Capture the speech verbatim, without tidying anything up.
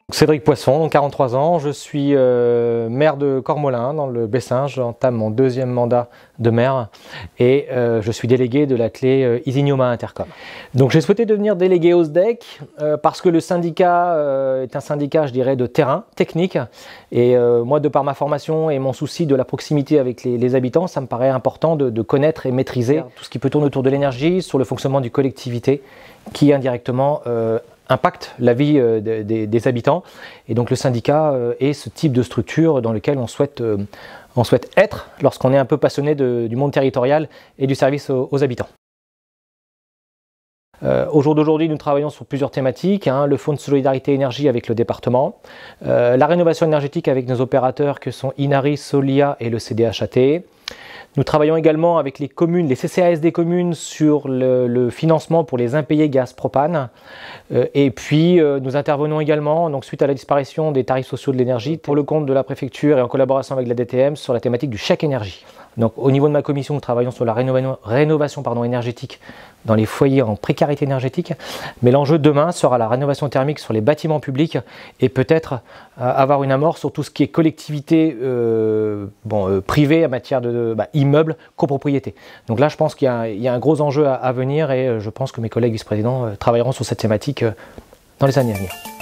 Cédric Poisson, quarante-trois ans, je suis euh, maire de Cormolin dans le Bessin, j'entame mon deuxième mandat de maire et euh, je suis délégué de la clé euh, Isignomat Intercom. Donc j'ai souhaité devenir délégué au S D E C euh, parce que le syndicat euh, est un syndicat, je dirais, de terrain, technique, et euh, moi, de par ma formation et mon souci de la proximité avec les, les habitants, ça me paraît important de, de connaître et maîtriser tout ce qui peut tourner autour de l'énergie, sur le fonctionnement du collectivité qui indirectement euh, impacte la vie euh, des, des, des habitants. Et donc le syndicat euh, est ce type de structure dans lequel on souhaite, euh, on souhaite être lorsqu'on est un peu passionné de, du monde territorial et du service aux, aux habitants. Euh, au jour d'aujourd'hui, nous travaillons sur plusieurs thématiques, hein, le Fonds de solidarité énergie avec le département, euh, la rénovation énergétique avec nos opérateurs que sont Inari, Solia et le C D H A T. Nous travaillons également avec les communes, les C C A S des communes sur le, le financement pour les impayés gaz propane. Euh, et puis euh, nous intervenons également, donc suite à la disparition des tarifs sociaux de l'énergie, pour le compte de la préfecture et en collaboration avec la D T M sur la thématique du chèque énergie. Donc au niveau de ma commission, nous travaillons sur la rénovation, rénovation pardon, énergétique dans les foyers en précarité énergétique. Mais l'enjeu demain sera la rénovation thermique sur les bâtiments publics et peut-être euh, avoir une amorce sur tout ce qui est collectivité euh, bon, euh, privée en matière de bah, immeubles, copropriété. Donc là, je pense qu'il y, y a un gros enjeu à, à venir et euh, je pense que mes collègues vice-présidents euh, travailleront sur cette thématique euh, dans les années à venir.